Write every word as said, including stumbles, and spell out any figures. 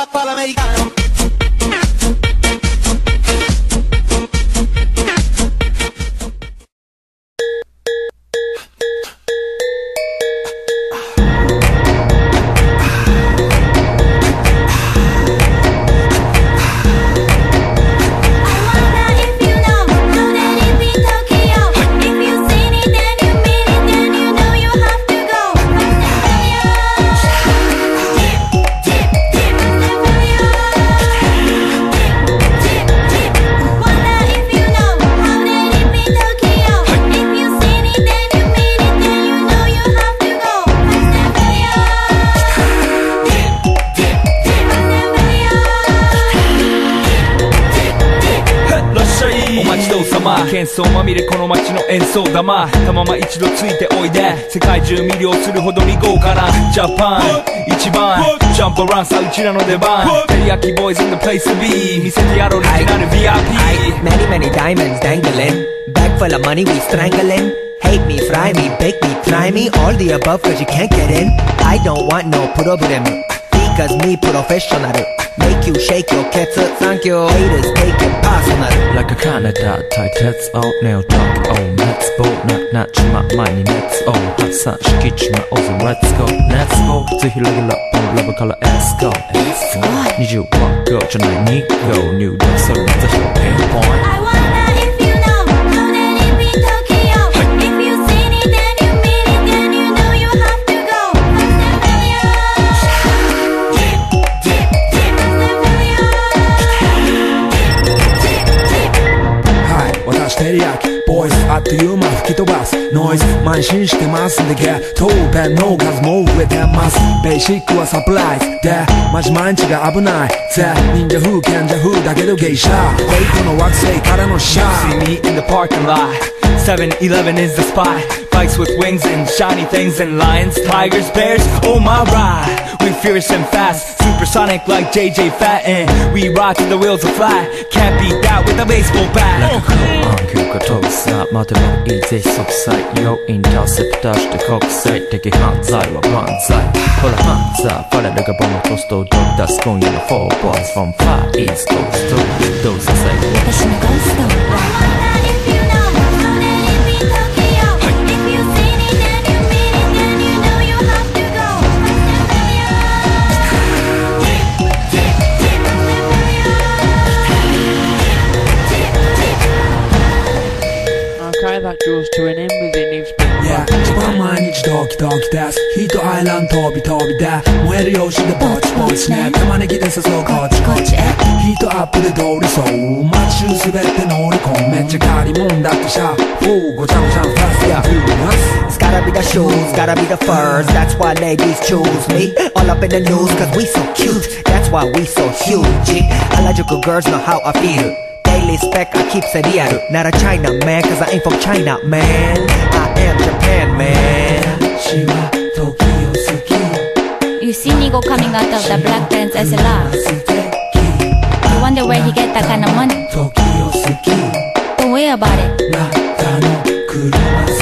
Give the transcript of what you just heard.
para el americano. 喧騒まみれこの街の演奏玉たまま一度ついておいで世界中魅了するほどに豪華なジャパン一番ジャンプアランさうちらの出番テリヤキボーイズ in the place to be 見せてやろうオリジナル ブイアイピー Many many diamonds dangling Bag full of money we strangling Hate me, fry me, bake me, try me All the above cause you can't get in I don't want no problem Because me professional Make you shake your cats Thank you Haters take it personal Like a Canada type that's all nail talk Oh let's go ななちま前に Let's all 発散しきちまおうぜ Let's go Let's go ぜひレギュラーポンラブから Let's go Let's go にじゅういち号じゃないに号入力それのぜひをピンポイント I wonder if you know How that it be Tokyo If you seen it then you mean it Then you know you have to go 私テリヤキボイスあっという間吹き飛ばすノイズ慢心してますんでゲットペンの数も増えてますベーシックはサプライズでマジ毎日が危ないぜ忍者風賢者風だけどゲイシャーレイトの惑星からのシャー See me in the parking lot seven eleven is the spot Bikes with wings and shiny things and lions, tigers, bears, oh my ride We fierce and fast, supersonic like J J Fatten We ride till the wheels are flat Can't beat that with a baseball bat Like a cool on 急化飛ぶさ待てばいいぜ即歳要インターセプターして国際的犯罪は万歳ほらハンザーファレルがボムトストを出す今夜の four boys from Far East Coast どうさせ私のゴースト That draws to an end with it leaves me Yeah 一番毎日ドキドキですヒートアイランド飛び飛びで燃えるようしでぼちぼちね玉ねぎで誘うこっちこっちへヒートアップで通りそう街中すべて乗り込むめっちゃ借りもんだってシャーごちゃごちゃファスト Yeah It's gotta be the shoes, gotta be the furs That's why ladies choose me All up in the news cause we so cute That's why we so huge Harajuku girls know how I feel Daily spec I keep it real Not a China man cause I ain't from China man I am Japan man You see Nigo coming out of the black pants as a laugh You wonder where he get that kind of money Don't worry about it